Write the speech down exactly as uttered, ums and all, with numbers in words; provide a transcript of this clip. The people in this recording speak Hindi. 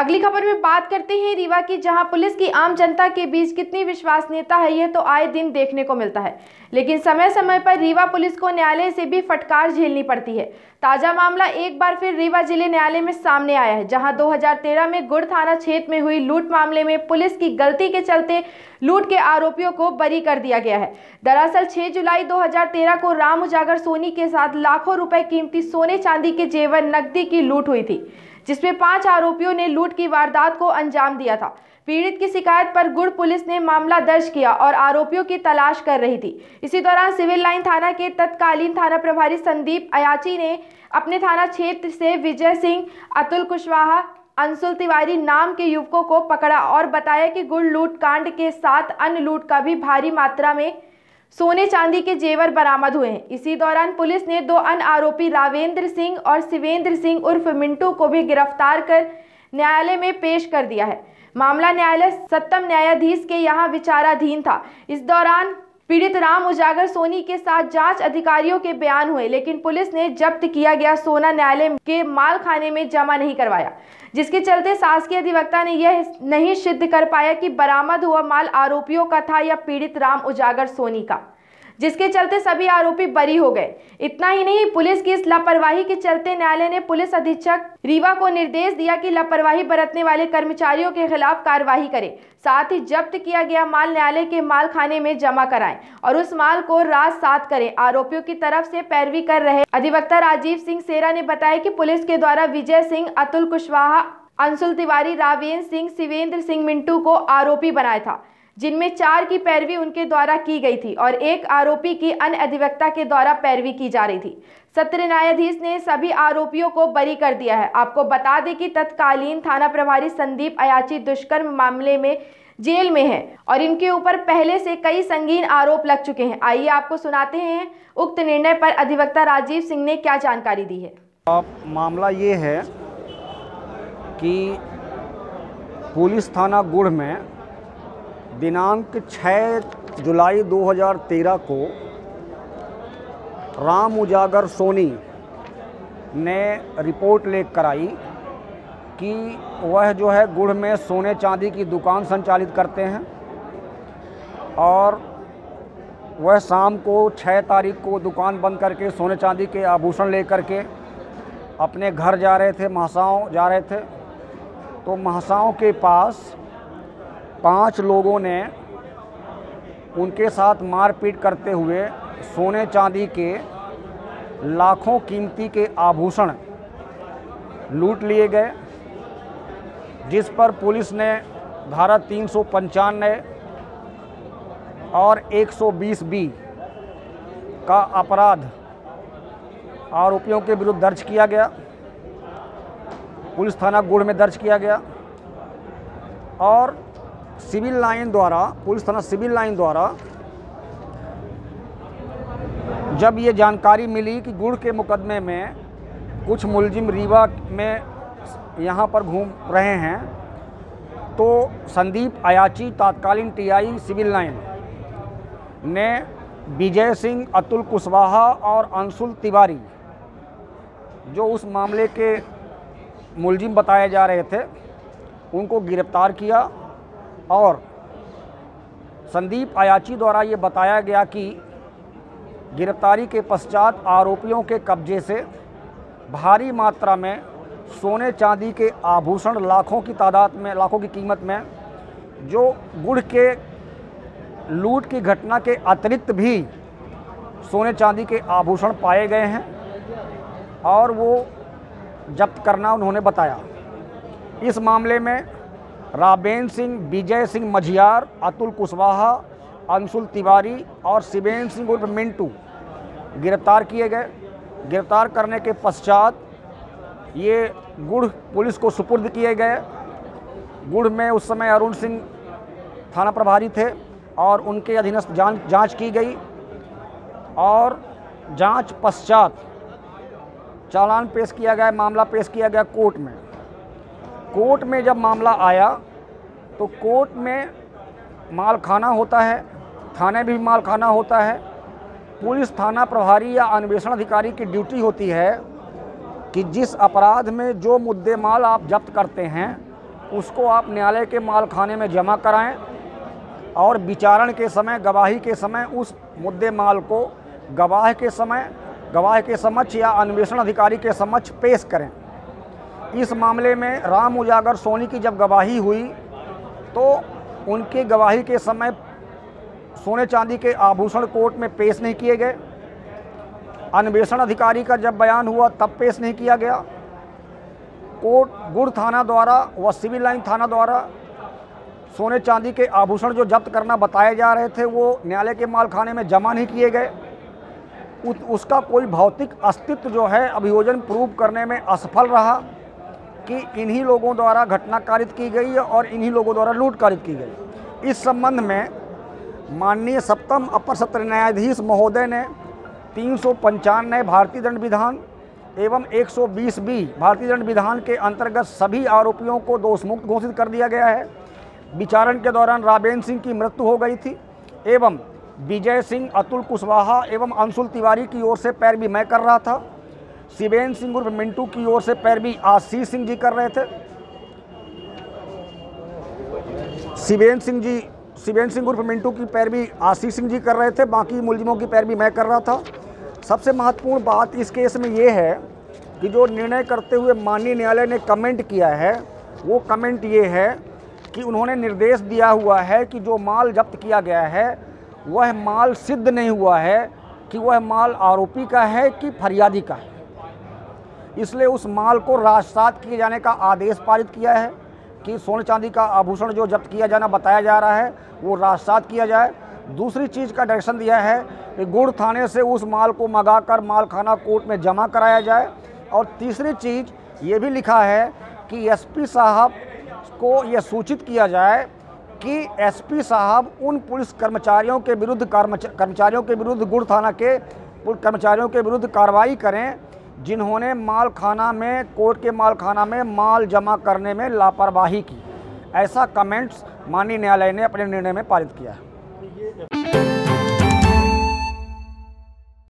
अगली खबर में बात करते हैं रीवा की, जहां पुलिस की आम जनता के बीच कितनी विश्वसनीयता है यह तो आए दिन देखने को मिलता है, लेकिन समय समय पर रीवा पुलिस को न्यायालय से भी फटकार झेलनी पड़ती है। ताजा मामला एक बार फिर रीवा जिले न्यायालय में सामने आया है, जहां दो हज़ार तेरह में गुड़ थाना क्षेत्र में हुई लूट मामले में पुलिस की गलती के चलते लूट के आरोपियों को बरी कर दिया गया है। दरअसल छह जुलाई दो हज़ार तेरह को राम उजागर सोनी के साथ लाखों रुपए कीमती सोने चांदी के जेवर नकदी की लूट हुई थी, जिसमें पांच आरोपियों ने लूट की वारदात को अंजाम दिया था। पीड़ित की शिकायत पर गुड़ पुलिस ने मामला दर्ज किया और आरोपियों की तलाश कर रही थी। इसी दौरान सिविल लाइन थाना के तत्कालीन थाना प्रभारी संदीप अयाची ने अपने थाना क्षेत्र से विजय सिंह, अतुल कुशवाहा, अंशुल तिवारी नाम के युवकों को पकड़ा और बताया कि गुड़ लूट कांड के साथ अन्य लूट का भी भारी मात्रा में सोने चांदी के जेवर बरामद हुए हैं। इसी दौरान पुलिस ने दो अन्य आरोपी रावेंद्र सिंह और शिवेंद्र सिंह उर्फ मिंटू को भी गिरफ्तार कर न्यायालय में पेश कर दिया है। मामला न्यायालय सप्तम न्यायाधीश के यहाँ विचाराधीन था। इस दौरान पीड़ित राम उजागर सोनी के साथ जांच अधिकारियों के बयान हुए, लेकिन पुलिस ने जब्त किया गया सोना न्यायालय के माल खाने में जमा नहीं करवाया, जिसके चलते शासकीय अधिवक्ता ने यह नहीं सिद्ध कर पाया कि बरामद हुआ माल आरोपियों का था या पीड़ित राम उजागर सोनी का, जिसके चलते सभी आरोपी बरी हो गए। इतना ही नहीं, पुलिस की इस लापरवाही के चलते न्यायालय ने पुलिस अधीक्षक रीवा को निर्देश दिया कि लापरवाही बरतने वाले कर्मचारियों के खिलाफ कार्रवाई करे, साथ ही जब्त किया गया माल न्यायालय के माल खाने में जमा कराएं और उस माल को रात सात करें। आरोपियों की तरफ से पैरवी कर रहे अधिवक्ता राजीव सिंह सेरा ने बताया कि पुलिस के द्वारा विजय सिंह, अतुल कुशवाहा, अंशुल तिवारी, रावेंद्र सिंह, शिवेंद्र सिंह, मिंटू को आरोपी बनाया था, जिनमें चार की पैरवी उनके द्वारा की गई थी और एक आरोपी की अन्य अधिवक्ता के द्वारा पैरवी की जा रही थी। सत्र न्यायाधीश ने सभी आरोपियों को बरी कर दिया है। आपको बता दें कि तत्कालीन थाना प्रभारी संदीप अयाची दुष्कर्म मामले में जेल में है और इनके ऊपर पहले से कई संगीन आरोप लग चुके हैं। आइए आपको सुनाते हैं उक्त निर्णय पर अधिवक्ता राजीव सिंह ने क्या जानकारी दी है। अब मामला ये है कि पुलिस थाना गुड़ में दिनांक छह जुलाई दो हज़ार तेरह को राम उजागर सोनी ने रिपोर्ट लेकर आई कि वह जो है गुड़ में सोने चांदी की दुकान संचालित करते हैं और वह शाम को छह तारीख को दुकान बंद करके सोने चांदी के आभूषण लेकर के अपने घर जा रहे थे, महासाओं जा रहे थे। तो महासाओं के पास पांच लोगों ने उनके साथ मारपीट करते हुए सोने चांदी के लाखों कीमती के आभूषण लूट लिए गए, जिस पर पुलिस ने धारा तीन सौ पंचानवे और एक सौ बीस बी का अपराध आरोपियों के विरुद्ध दर्ज किया गया, पुलिस थाना गुड़ में दर्ज किया गया। और सिविल लाइन द्वारा पुलिस थाना सिविल लाइन द्वारा जब ये जानकारी मिली कि गुड़ के मुकदमे में कुछ मुलजिम रीवा में यहाँ पर घूम रहे हैं, तो संदीप अयाची तत्कालीन टीआई सिविल लाइन ने विजय सिंह, अतुल कुशवाहा और अंशुल तिवारी जो उस मामले के मुलजिम बताए जा रहे थे उनको गिरफ्तार किया। और संदीप अयाची द्वारा ये बताया गया कि गिरफ्तारी के पश्चात आरोपियों के कब्जे से भारी मात्रा में सोने चांदी के आभूषण लाखों की तादाद में, लाखों की कीमत में, जो गुड़ के लूट की घटना के अतिरिक्त भी सोने चांदी के आभूषण पाए गए हैं और वो जब्त करना उन्होंने बताया। इस मामले में रावेंद्र सिंह, विजय सिंह मझियार, अतुल कुशवाहा, अंशुल तिवारी और शिवेंद्र सिंह उर्फ मिंटू गिरफ्तार किए गए। गिरफ्तार करने के पश्चात ये गुड़ पुलिस को सुपुर्द किए गए। गुड़ में उस समय अरुण सिंह थाना प्रभारी थे और उनके अधीनस्थ जांच जांच की गई और जांच पश्चात चालान पेश किया गया, मामला पेश किया गया कोर्ट में। कोर्ट में जब मामला आया तो कोर्ट में माल खाना होता है, थाने भी माल खाना होता है। पुलिस थाना प्रभारी या अन्वेषण अधिकारी की ड्यूटी होती है कि जिस अपराध में जो मुद्दे माल आप जब्त करते हैं उसको आप न्यायालय के मालखाने में जमा कराएं और विचारण के समय, गवाही के समय उस मुद्दे माल को गवाह के समय गवाह के समक्ष या अन्वेषण अधिकारी के समक्ष पेश करें। इस मामले में राम उजागर सोनी की जब गवाही हुई तो उनकी गवाही के समय सोने चांदी के आभूषण कोर्ट में पेश नहीं किए गए। अन्वेषण अधिकारी का जब बयान हुआ तब पेश नहीं किया गया। कोर्ट गुड़ थाना द्वारा व सिविल लाइन थाना द्वारा सोने चांदी के आभूषण जो जब्त करना बताए जा रहे थे वो न्यायालय के मालखाने में जमा नहीं किए गए। उसका कोई भौतिक अस्तित्व जो है अभियोजन प्रूव करने में असफल रहा कि इन्हीं लोगों द्वारा घटना कारित की गई और इन्हीं लोगों द्वारा लूट कारित की गई। इस संबंध में माननीय सप्तम अपर सत्र न्यायाधीश महोदय ने तीन सौ पंचानवे भारतीय दंड विधान एवं एक सौ बीस बी भारतीय दंड विधान के अंतर्गत सभी आरोपियों को दोषमुक्त घोषित कर दिया गया है। विचारण के दौरान राबेन सिंह की मृत्यु हो गई थी एवं विजय सिंह, अतुल कुशवाहा एवं अंशुल तिवारी की ओर से पैरवी मैं कर रहा था। शिवेन सिंह उर्फ मिंटू की ओर से पैरवी आशीष सिंह जी कर रहे थे। शिवेन सिंह जी शिवेन सिंह उर्फ मिंटू की पैरवी आशीष सिंह जी कर रहे थे, बाकी मुलजिमों की पैरवी मैं कर रहा था। सबसे महत्वपूर्ण बात इस केस में ये है कि जो निर्णय करते हुए माननीय न्यायालय ने कमेंट किया है वो कमेंट ये है कि उन्होंने निर्देश दिया हुआ है कि जो माल जब्त किया गया है वह माल सिद्ध नहीं हुआ है कि वह माल आरोपी का है कि फरियादी का है। इसलिए उस माल को राजसात किए जाने का आदेश पारित किया है कि सोने चांदी का आभूषण जो जब्त किया जाना बताया जा रहा है वो राजसात किया जाए। दूसरी चीज़ का डायरेक्शन दिया है कि गुड़ थाने से उस माल को मंगाकर मालखाना कोर्ट में जमा कराया जाए। और तीसरी चीज़ ये भी लिखा है कि एसपी साहब को यह सूचित किया जाए कि एसपी साहब उन पुलिस कर्मचारियों के विरुद्ध कर्मचारियों के विरुद्ध गुड़ थाना के कर्मचारियों के विरुद्ध कार्रवाई करें जिन्होंने माल खाना में कोर्ट के माल खाना में माल जमा करने में लापरवाही की। ऐसा कमेंट्स माननीय न्यायालय ने अपने निर्णय में पारित किया है।